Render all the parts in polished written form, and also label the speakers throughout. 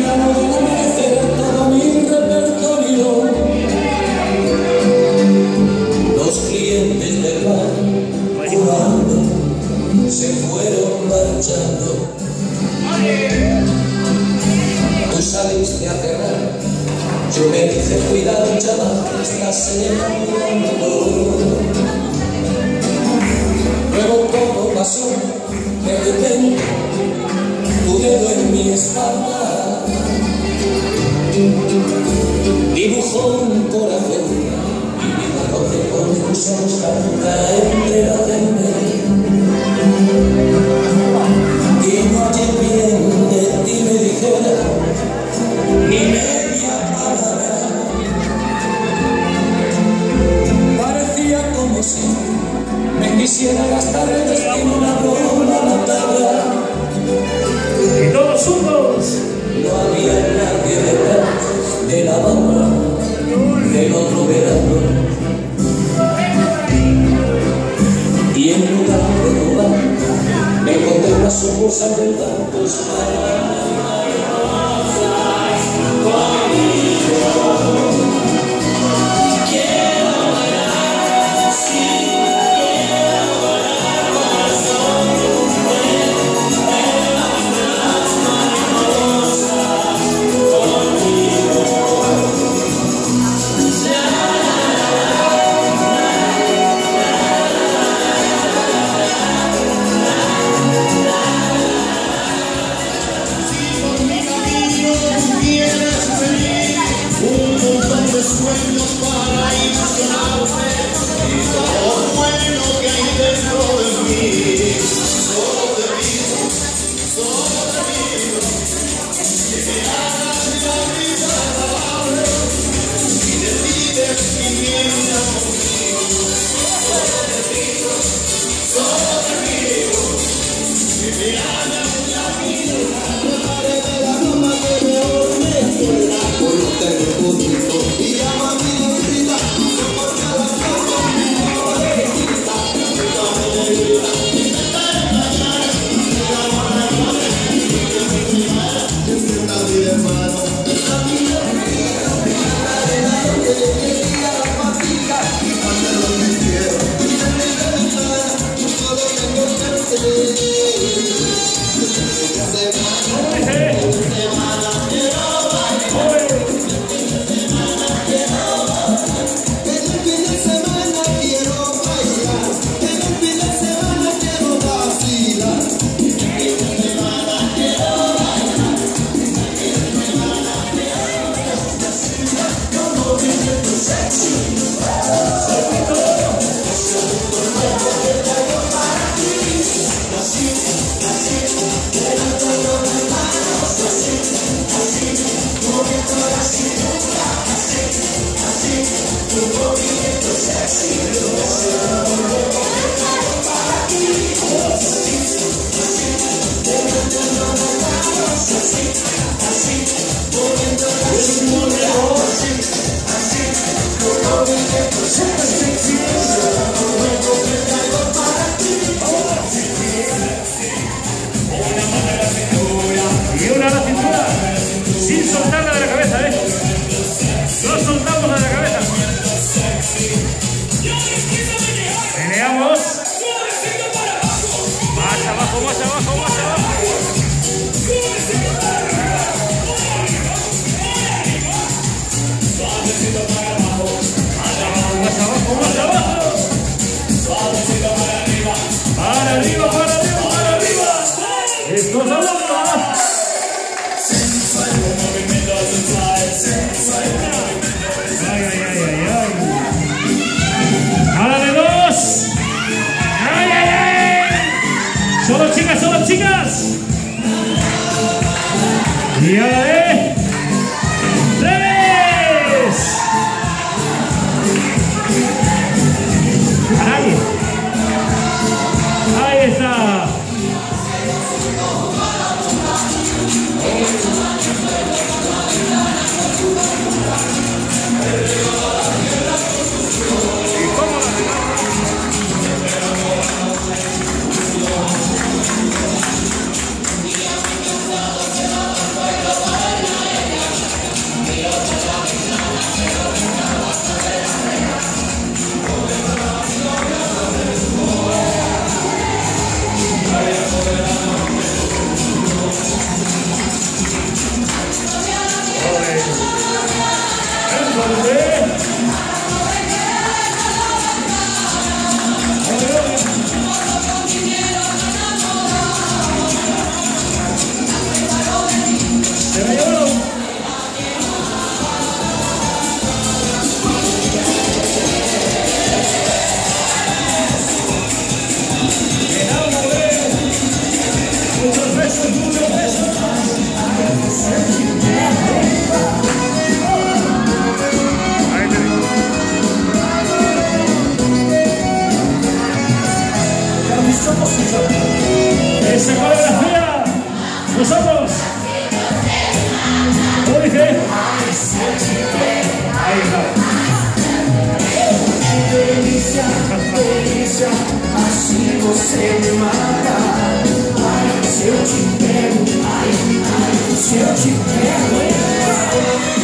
Speaker 1: tirano del amanecer todo mi repertorio. Los clientes del bar jugando se fueron marchando. Tú saliste a cerrar, yo me dije cuidado chaval, te estás enamorando. Luego todo pasó, de repente tu dedo en mi espalda dibujó un corazón y mi mano te confuso buscando entre la gente. Y no hallé bien de ti me dijera ni media palabra. Parecía como si me quisiera gastar el destino una broma macabra.
Speaker 2: Y todos juntos.
Speaker 1: No había nadie detrás de la banda del otro verano. Y en lugar de robar, me encontré una sucursal del Banco España.
Speaker 3: Sueños para ilusionarte y todo lo bueno que hay dentro de mí. Solo te pido que me hagas la vida agradable y decides vivir conmigo. Solo te pido que me hagas la vida agradable. De la ropa que me orne por la colota de bonito.
Speaker 2: Y una a la cintura, sin soltarla de la cabeza, no soltamos la de la cabeza. Peleamos. Más abajo, más abajo, más abajo. Más abajo, más abajo. Para arriba, para arriba, para arriba. Esto es abajo. Ay, ay, ay, ay, ay. A la de dos. Ay, ay, ay. Solo chicas, solo chicas. Y a la de tres. A nadie. Ahí está. Esa coreografía, nosotros. ¿Cómo dice? Ahí está.
Speaker 3: Delícia, delícia, assim você me mata. Ai, se eu te pego, ai, se eu te pego.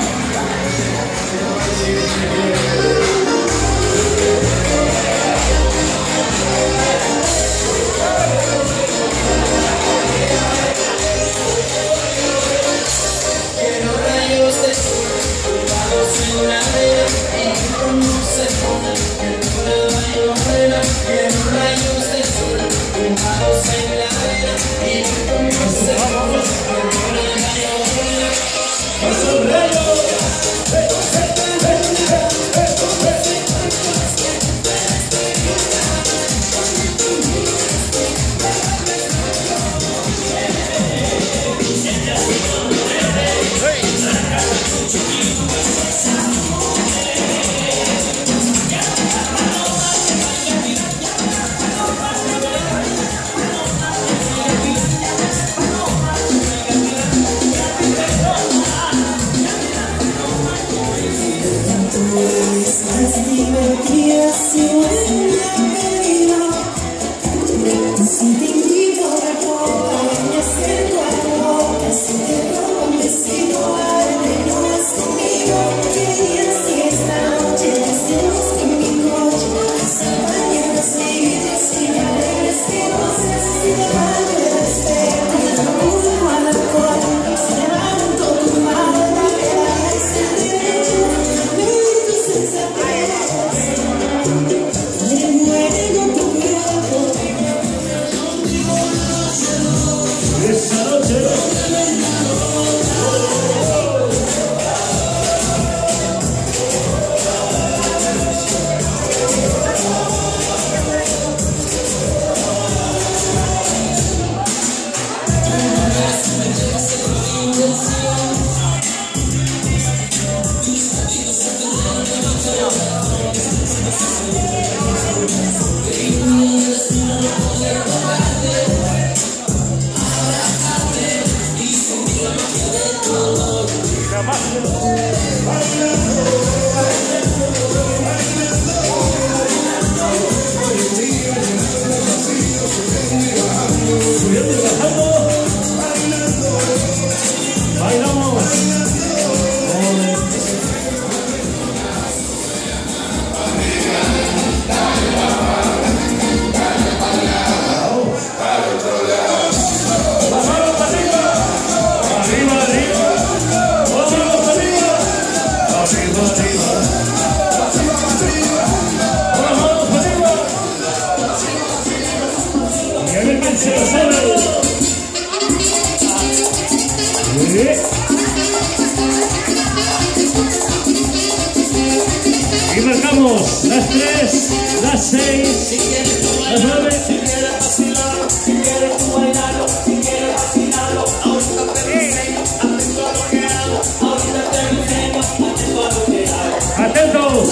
Speaker 2: Y marcamos las 3, las 6, las 9.
Speaker 3: Si quieres vacilarlo, si quieres tú bailarlo, si quieres vacilarlo, ahorita te lo enseño, atento a lo que hago, ahorita te lo enseño, atento a lo que hago.
Speaker 2: Atentos.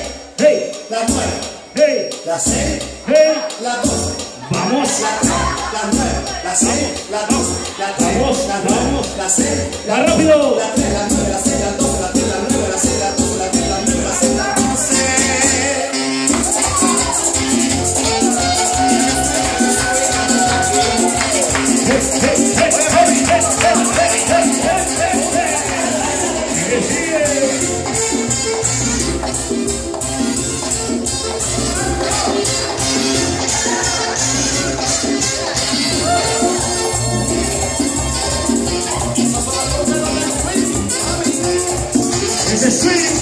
Speaker 2: Hey,
Speaker 3: La 9,
Speaker 2: hey,
Speaker 3: la 6,
Speaker 2: hey.
Speaker 3: la 12,
Speaker 2: Vamos.
Speaker 3: la 3, la 9, la 6, la 12, la 3,
Speaker 2: Vamos,
Speaker 3: la 9,
Speaker 2: vamos.
Speaker 3: la 6, la
Speaker 2: Más rápido.
Speaker 3: la 3, la 9, la 6, la 12, la 3, la 9, la 6, la 12, la 3, la 9, la 6, la 12.
Speaker 2: Ese swing.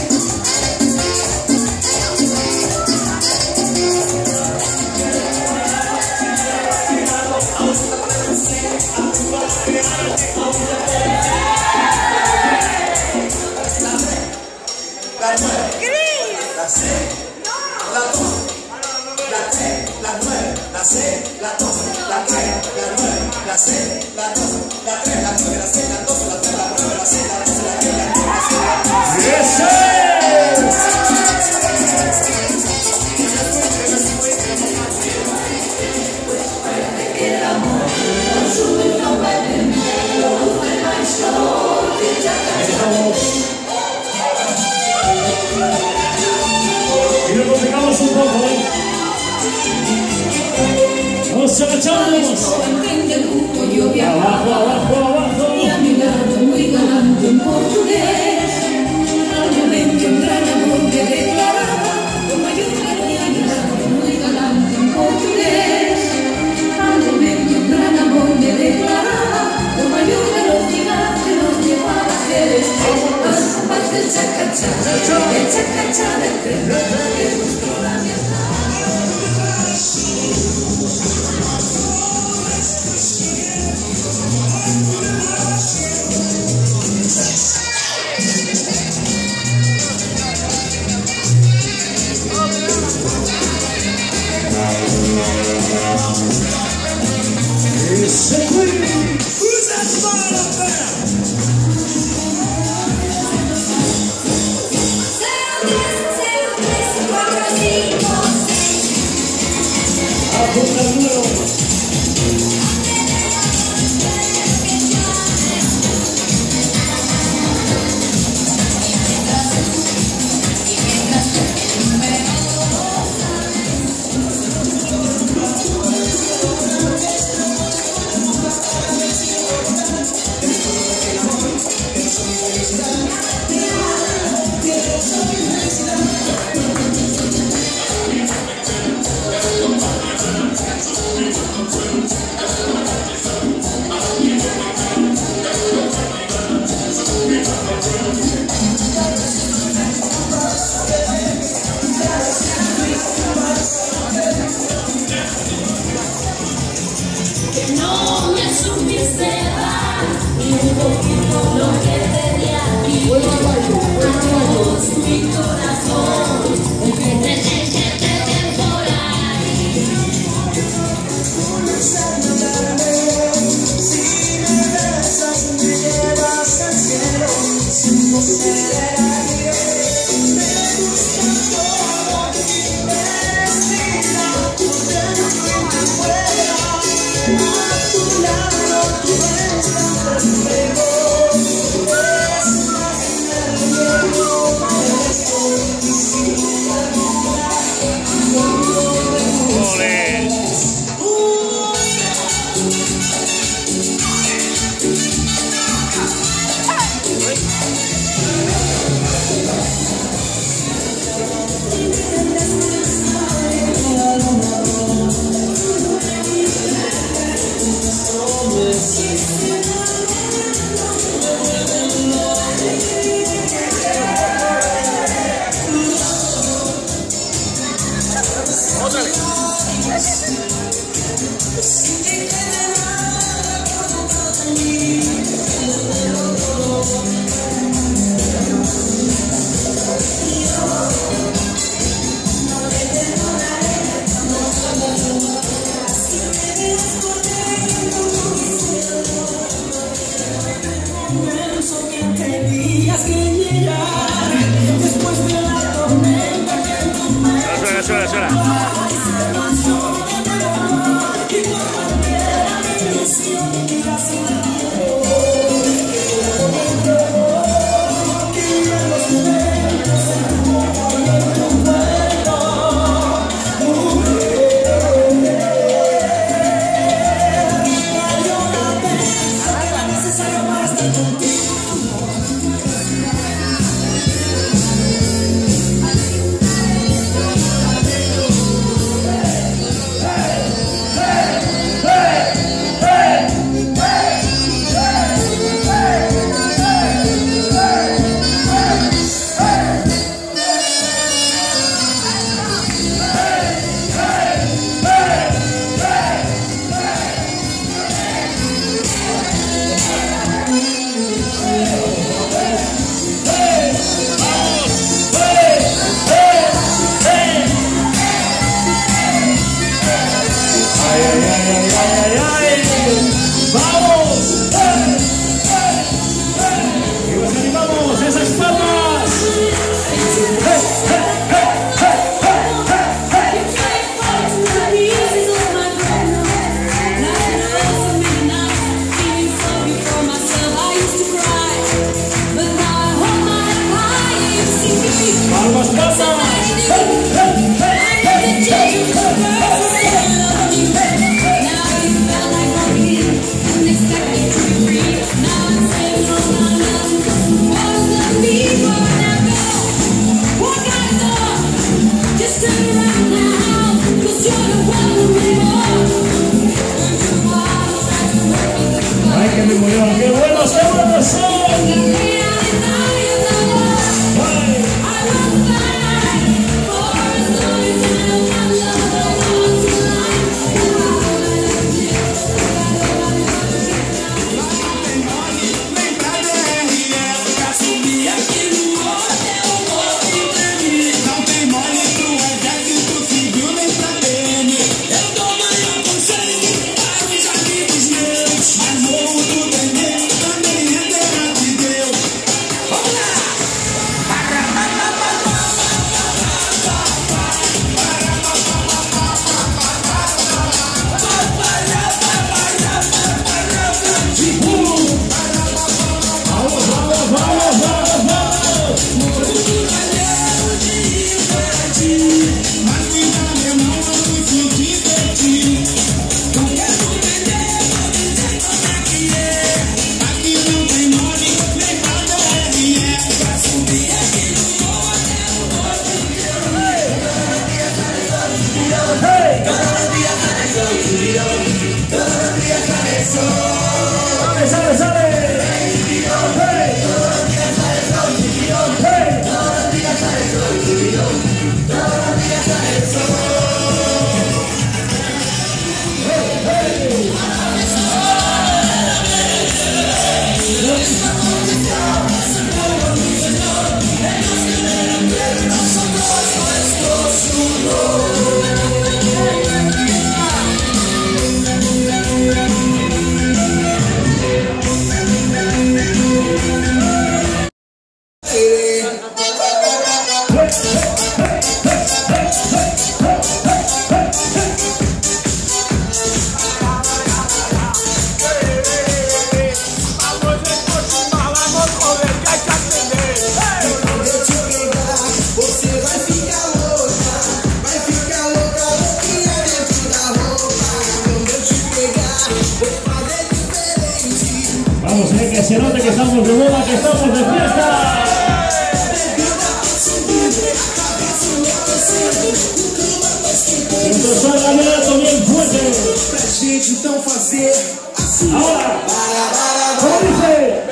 Speaker 3: La 9, la 6, la 12, la 3, la 9, la 6, la 12, la 3, la 9, la 6, la 12, la 3, la 9, la 6, la 12, la 3, la 9, la 6, la 12, la 3, la 9, la 6, la 12.
Speaker 2: Yes,
Speaker 4: que el amor consume totalmente, produce más calor que chaca-chaca.
Speaker 2: Y lo complicamos un poco, ¿eh? Nos agachamos.
Speaker 4: Yo viajaba
Speaker 2: Abajo.
Speaker 4: y a mi lado muy galante un portugués. Al momento un gran amor me declaraba, con mayor tranquilidad, muy galante un portugués. Al momento un gran amor me declaraba, con mayor velocidad que nos llevaba a hacer el paz del chaca-chaca, el chaca-chaca del tren, que gustó la viajada.
Speaker 3: Who's that spot up there?
Speaker 2: Apunta el número.
Speaker 4: No me supiste dar un poquito lo que tenía aquí. Adiós, mi corazón, que tenés que tener por ahí.
Speaker 3: Si me besas, me llevas al cielo, sin poder aire. Me gusta todo y me destina por dentro y por fuera. A tu lado tú estás perfecto. Eres más en el cielo, eres
Speaker 2: Ole. Suena.
Speaker 4: Contigo.
Speaker 2: ritmo, Iván. ¡Qué buenos son! Que se note que estamos de boda, que estamos de fiesta. Então só a galera também fuerte.
Speaker 3: Pra gente então fazer assim.
Speaker 2: Ahora, como dice?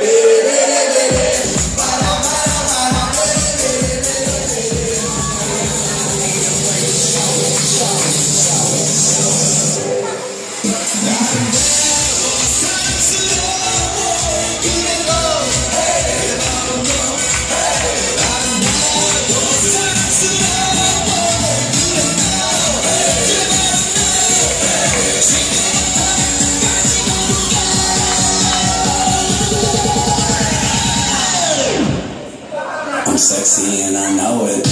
Speaker 3: I'm sexy and I know it.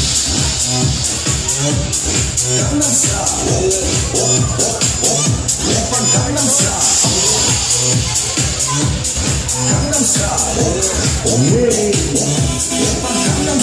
Speaker 3: Gangnam Style. Gangnam Style. Gangnam Style. Gangnam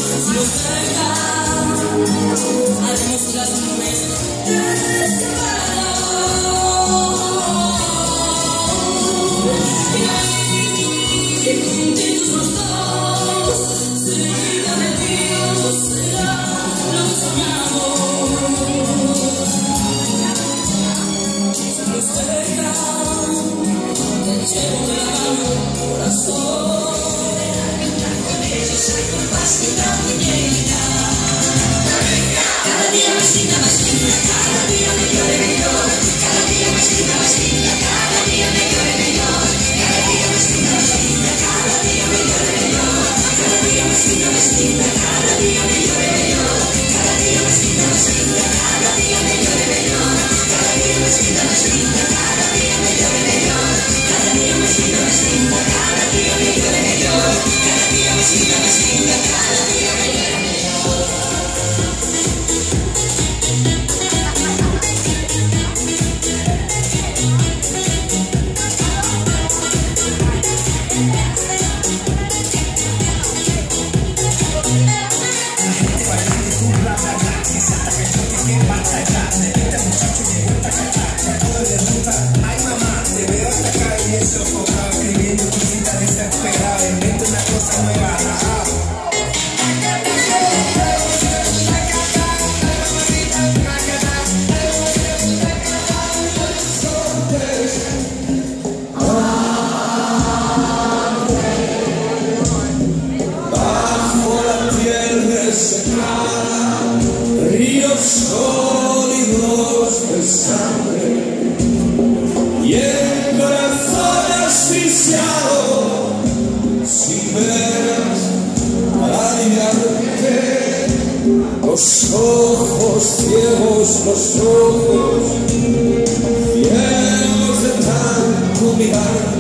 Speaker 4: Haremos las nubes.
Speaker 1: Ríos sólidos de sangre y el corazón asfixiado sin veras para aliviarte, los ojos ciegos, los ojos llenos de tanto mirar.